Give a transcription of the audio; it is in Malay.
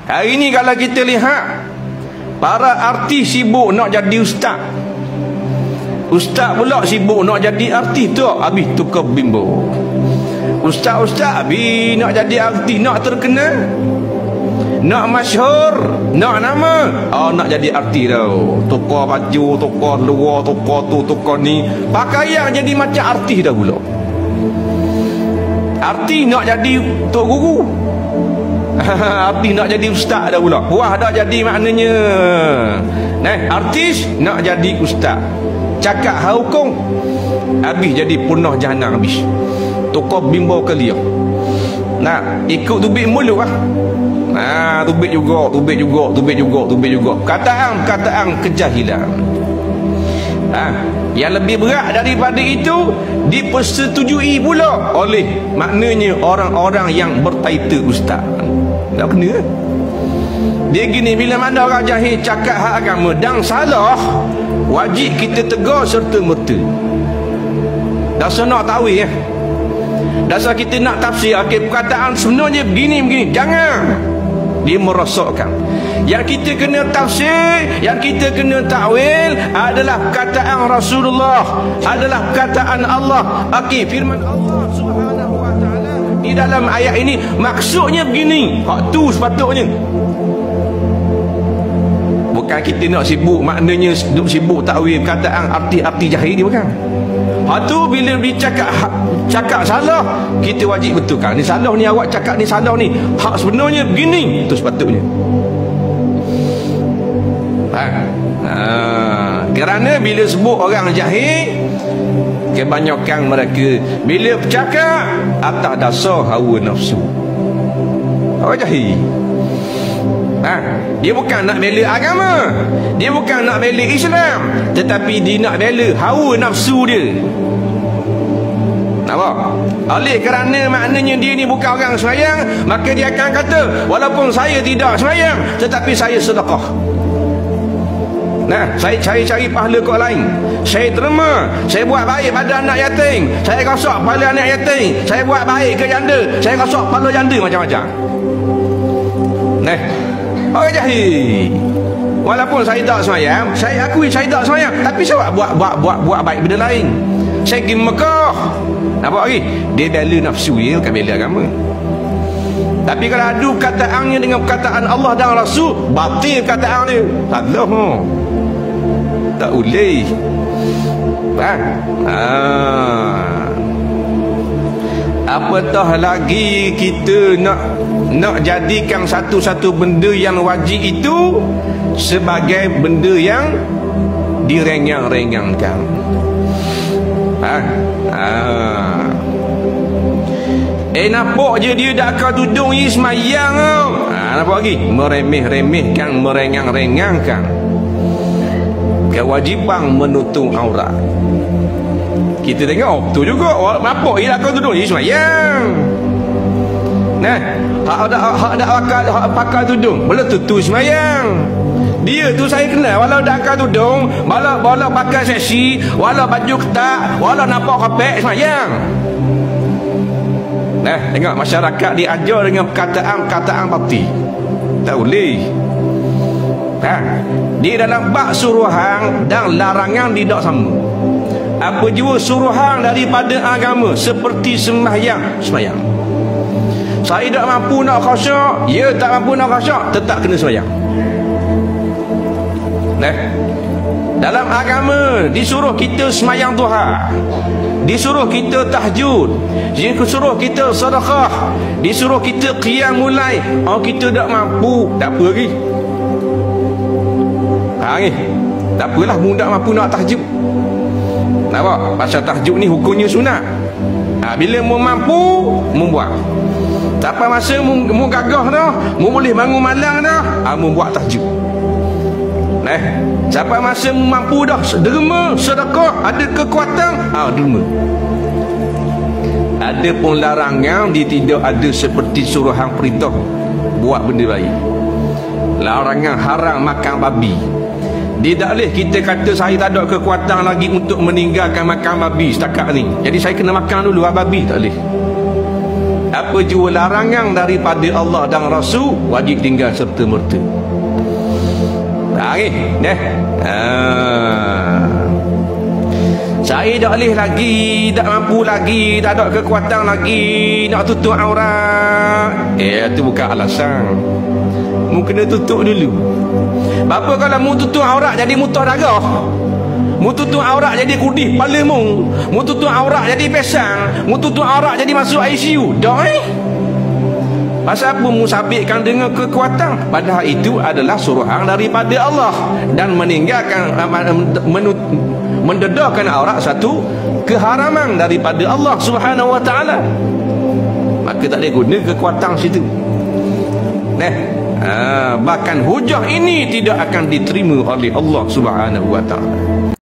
Hari ni kalau kita lihat, para artis sibuk nak jadi ustaz. Ustaz pula sibuk nak jadi artis tu, habis tukar bimbo. Ustaz-ustaz habis nak jadi artis, nak terkenal, nak masyhur, nak nama. Nak jadi artis tau. Tukar baju, tukar luar, tukar tu, tukar ni. Pakaian jadi macam artis dah pula. Artis nak jadi tok guru. Artis nak jadi ustaz dah pula. Wah, dah jadi maknanya. Artis nak jadi ustaz. Cakap hukum, habis jadi punah jahanam habis. Tukar bimbo ke dia. Nak ikut tubik mulut lah. Tubik juga. Kataan kejahilan. Yang lebih berat daripada itu, dipersetujui pula oleh maknanya orang-orang yang bertitle ustaz. Tak kena. Dia gini, bila mana orang jahil cakap hak agama dan salah, wajib kita tegur serta merta. Dasar nak tahu ya. Dasar kita nak tafsir, perkataan sebenarnya begini. Jangan. Dia merosakkan. Yang kita kena tafsir, yang kita kena takwil adalah perkataan Rasulullah, adalah perkataan Allah. Firman Allah Subhanahu wa taala di dalam ayat ini maksudnya begini. Hak tu sepatutnya. Bukan kita nak sibuk, maknanya sibuk takwil perkataan arti-arti jahil dia, bukan. Hak tu bila cakap salah, kita wajib betulkan. Ni salah ni, awak cakap ni salah ni. Hak sebenarnya begini, tu sepatutnya. Kerana bila sebut orang jahil, kebanyakan mereka bila bercakap atas dasar hawa nafsu. Orang jahil, dia bukan nak bela agama, dia bukan nak bela Islam, tetapi dia nak bela hawa nafsu dia. Nampak? Oleh kerana maknanya dia ni bukan orang sembahyang, maka dia akan kata, walaupun saya tidak sembahyang, tetapi saya sedekah. Saya cari pahala kat lain. Saya derma, saya buat baik pada anak yatim, saya rosak kepala anak yatim, saya buat baik ke janda, saya rosak kepala janda, macam-macam. Orang jahil. Walaupun saya tak sembahyang, saya akui saya tak sembahyang, tapi saya buat baik benda lain. Saya pergi Mekah. Nampak lagi? Dia bela nafsu dia, bukan bela agama. Tapi kalau adu perkataannya dengan perkataan Allah dan Rasul, batil perkataan dia. Salah. Tak boleh. Apatah lagi kita nak jadikan satu-satu benda yang wajib itu sebagai benda yang direngang-rengangkan. Nampak je dia dah akan tudung ni semayang tau. Nampak lagi? Meremeh-remehkan, merengang-rengangkan kewajipan menutup aurat. Kita tengok betul juga, nampak dia dah akan tudung ni semayang. Hak pakai tudung boleh tutup semayang. Dia tu saya kenal, walau dah akan tudung, walau pakai seksi, walau baju ketat, walau nampak kopek semayang. Tengok masyarakat diajar dengan perkataan batil. Tak boleh. Di dalam bab suruhan dan larangan tidak sama. Apa jua suruhan daripada agama seperti sembahyang. Saya tak mampu nak khusyuk, ya tak mampu nak khusyuk, tetap kena sembahyang. Dalam agama disuruh kita sembahyang duha, disuruh kita tahajud, disuruh kita sedekah, disuruh kita qiyamul lail. Kita tak mampu, tak apa lagi. Tak apalah, mu tak mampu nak tahajud. Nampak? Pasal tahajud ni hukumnya sunat. Bila mu mampu, mu buat. Sampai masa mu gagah dah, mu boleh bangun malam dah, mu buat tahajud. Sampai masa mu mampu dah, derma, sedekah, ada kekuatan, derma. Ada pun larangan, dia tidak ada seperti suruhan perintah buat benda baik. Larangan haram makan babi. Dia tak boleh kita kata saya tak ada kekuatan lagi untuk meninggalkan makan babi setakat ni, jadi saya kena makan dulu babi. Tak boleh. apa jua larangan daripada Allah dan Rasul, wajib tinggal serta merta. Saya tak boleh lagi, tak mampu lagi, tak ada kekuatan lagi nak tutup aurat. Itu bukan alasan. Mu kena tutup dulu. Bapa kalau mu tutup aurat jadi muntah darah, mu tutup aurat jadi kudih kepala mu tutup aurat jadi pesang, mu tutup aurat jadi masuk ICU. Dah pasal apa mu sabitkan dengan kekuatan? Padahal itu adalah suruhan daripada Allah, dan meninggalkan mendedahkan aurat satu keharaman daripada Allah Subhanahu wa taala. Maka tak boleh guna kekuatan situ. Bahkan hujah ini tidak akan diterima oleh Allah Subhanahu wa taala.